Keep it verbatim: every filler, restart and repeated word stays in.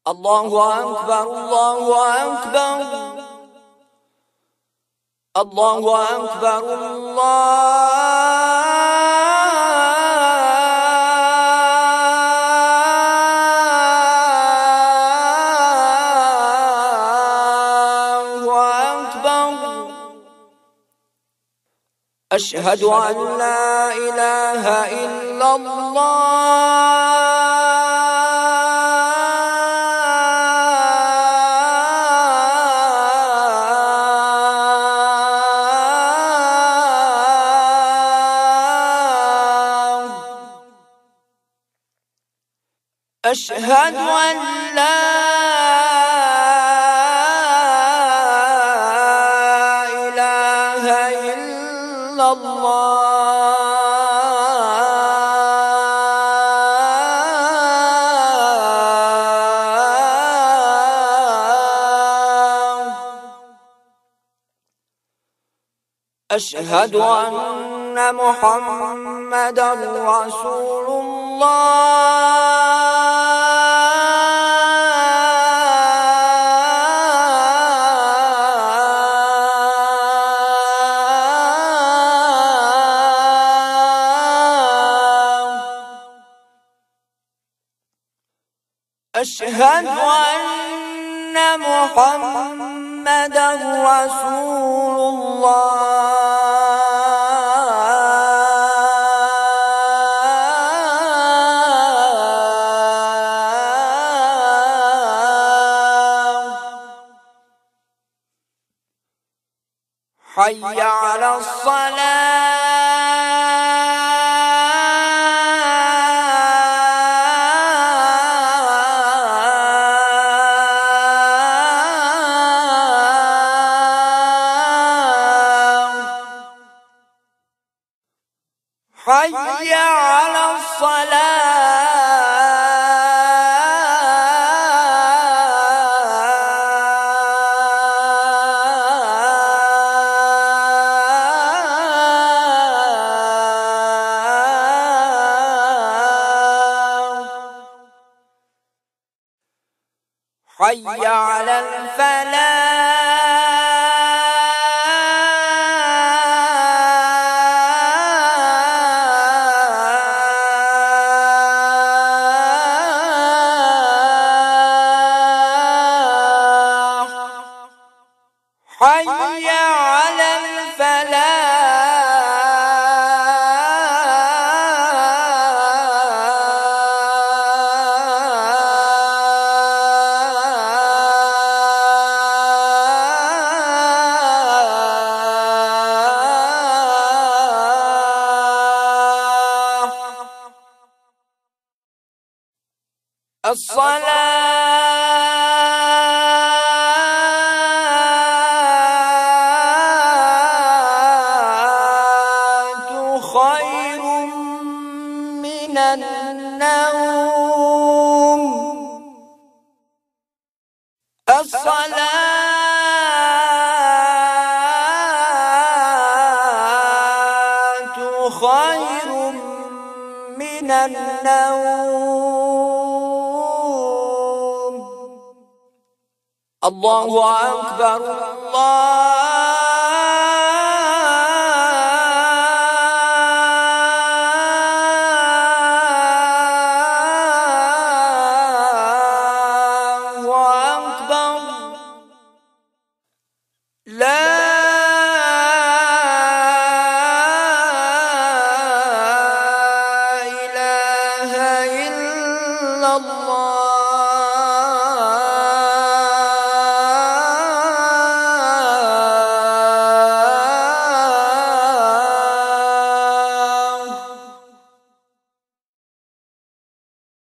الله أكبر الله أكبر الله أكبر الله أكبر. أشهد أن لا إله إلا الله أشهد أن لا إله إلا الله. أشهد أن محمدا رسول الله. أشهد أن محمدا رسول الله. حي على الصلاة. حي على الصلاة. حي على الفلاح. حي على الفلاح. الصلاة خير من النوم. الصلاة خير من النوم. الله أكبر الله أكبر. لا إله إلا الله.